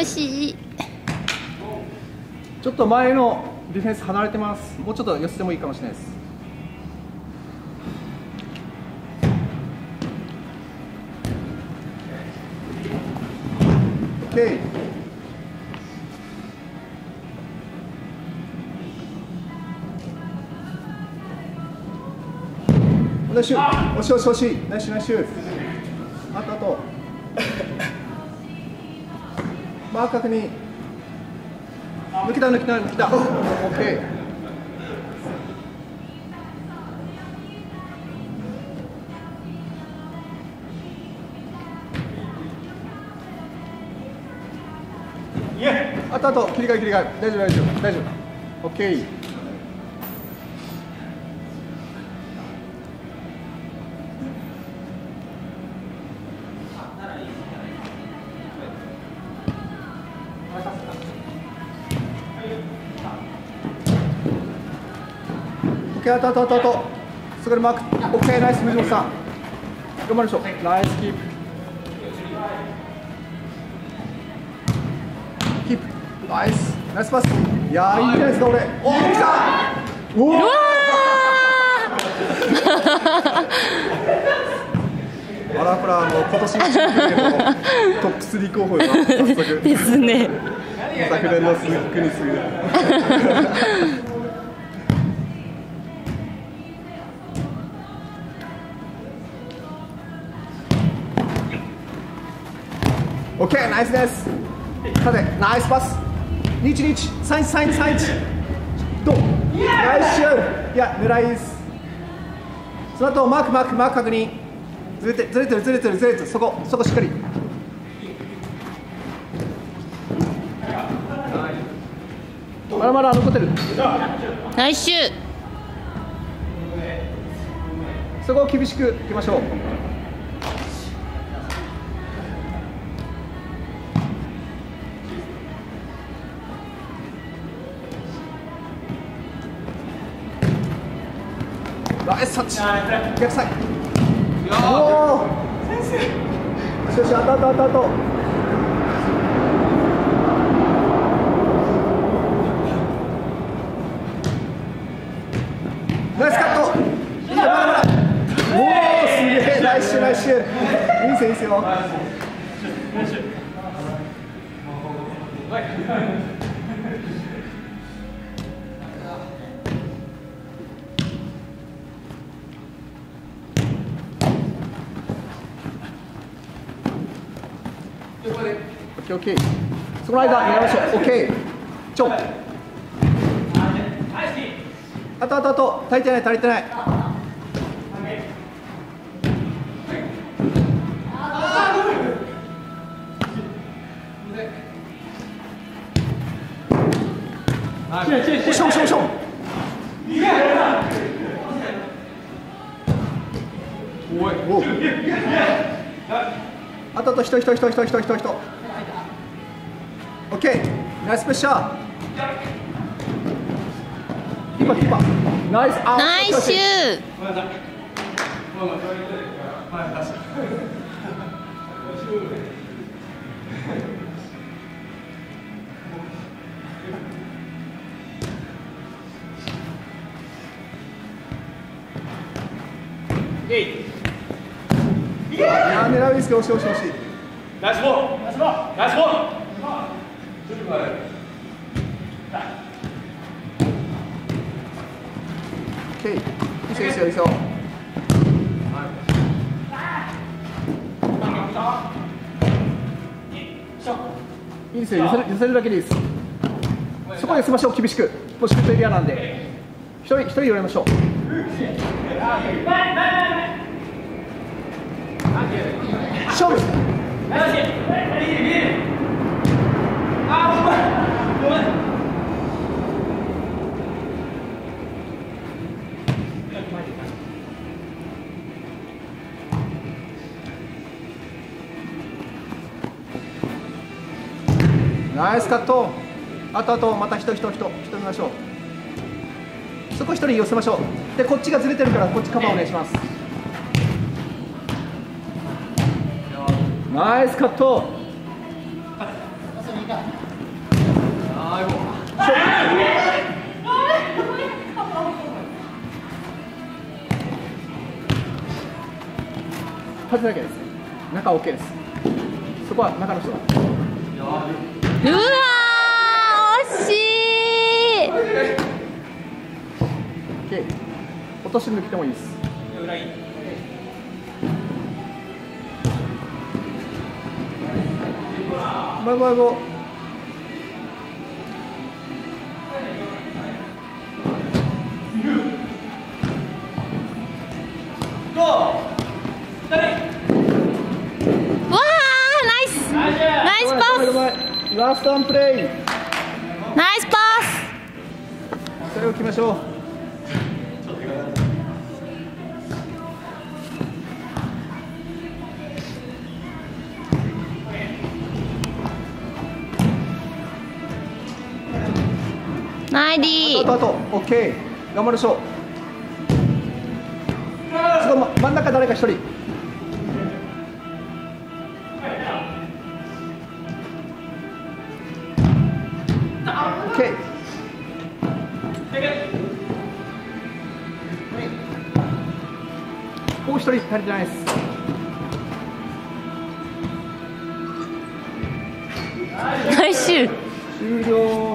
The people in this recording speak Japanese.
しい。 ちょっと前のディフェンス離れてます。もうちょっと寄せてもいいかもしれないです。OK。ナイスシュート。惜しい惜しい惜しい。ナイスナイスシュート。あとあと。マーク確認。抜けた抜けた抜けた。OK。あとあと切り替え切り替え。大丈夫大丈夫大丈夫。OK。あとあとあとあと、そこでマーク、OK、ナイス、藤本さん、頑張りましょう、ナイスキープ、キープ、ナイス、ナイスパス、いやー、いいんじゃないですか、俺、おー、来たおーアラフラ今年1年のトップ3候補が早速ですね。 昨年の鈴木邦嗣。オッケー、ナイスです。さて、ナイスパス。2-1-2、3-1-3-1。どう？ナイスシュート。いや、狙いです。その後、マーク確認。ずれてる。そこしっかり。まだ残ってる。 ナイスシュート。 そこを厳しくいきましょう。ナイスタッチ。逆サイ。おお。よし、あと。ナイスカット。まだ。おお、すげえ、ナイスシュー。いいですよ。オッケー。その間狙いましょう。オッケー。ちょ。あと足りてない。しょ。あと人。オッケー、ナイスプレッシャー。キーパー。ナイスアウト。 ナイスシュート。 いや、狙いですけど、惜しい。 ナイスボール。 OK、いいですよ。いいですよ、寄せるだけでいいです。そこで寄せましょう、厳しく。もうシュートエリアなんで。一人寄りましょう。勝負。ナイスカット。あとまた人見ましょう。そこ一人寄せましょう。でこっちがずれてるからこっちカバーお願いします。ナイスカット。 縦だけです。中 OK です。そこは中の人が。 うわー、惜しい。 OK。落とし抜きてもいいです。バイバイゴ。 わー、ナイスナイスパス。 ラストワンプレイ。 ナイスパそれを決めましょう。 ス。ナイディー。 あと OK。頑張りましょう。ちょっと真ん中誰か一人。OK。もう一人足りてないです。 ナイスシュー。 終了。